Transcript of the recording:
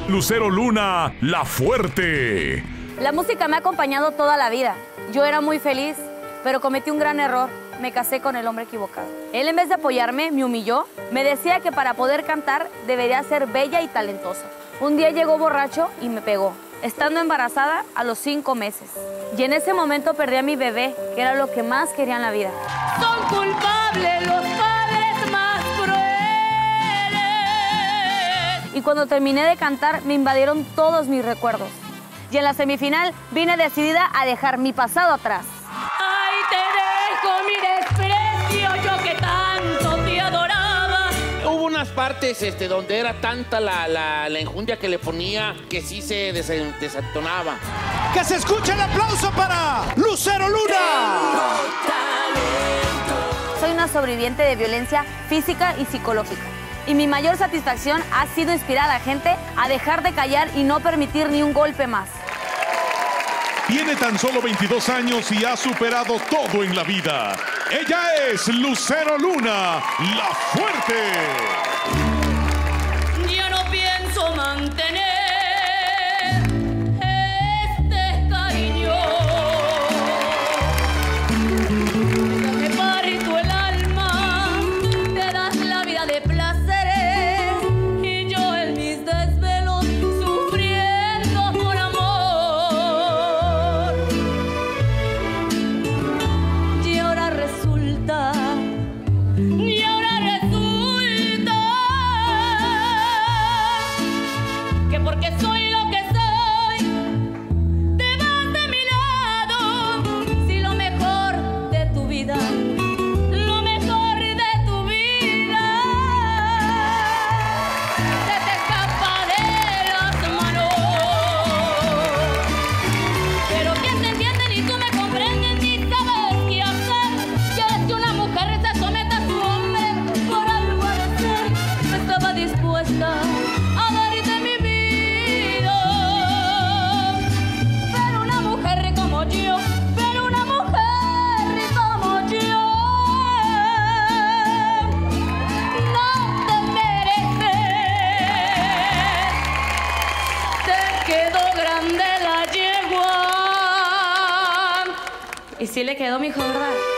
Lucero Luna, la fuerte. La música me ha acompañado toda la vida. Yo era muy feliz, pero cometí un gran error. Me casé con el hombre equivocado. Él, en vez de apoyarme, me humilló. Me decía que para poder cantar debería ser bella y talentosa. Un día llegó borracho y me pegó, estando embarazada a los 5 meses. Y en ese momento perdí a mi bebé, que era lo que más quería en la vida. Son culpables los padres más crueles. Y cuando terminé de cantar, me invadieron todos mis recuerdos. Y en la semifinal vine decidida a dejar mi pasado atrás. ¡Ay, te dejo mi desprecio, yo que tanto te adoraba! Hubo unas partes donde era tanta la enjundia que le ponía que sí se desatonaba. ¡Que se escuche el aplauso para Lucero Luna! Soy una sobreviviente de violencia física y psicológica. Y mi mayor satisfacción ha sido inspirar a la gente a dejar de callar y no permitir ni un golpe más. Tiene tan solo 22 años y ha superado todo en la vida. Ella es Lucero Luna, la fuerte. Ya no pienso mantener este cariño. Me parto el alma, te das la vida de placeres y yo en mis desvelos sufriendo por amor. Y ahora resulta que porque soy lo que soy, te vas de mi lado. Si lo mejor de tu vida, lo mejor de tu vida, se te escapa de las manos. Pero ¿quién te entiende? Ni tú me comprendes, ni sabes qué hacer. Quieres que una mujer se someta a su hombre por algo de ser. No estaba dispuesta a darte mi vida, pero una mujer como yo, pero una mujer como yo, no te mereces. Te quedó grande la yegua. Y sí le quedó, mijo, ¿verdad?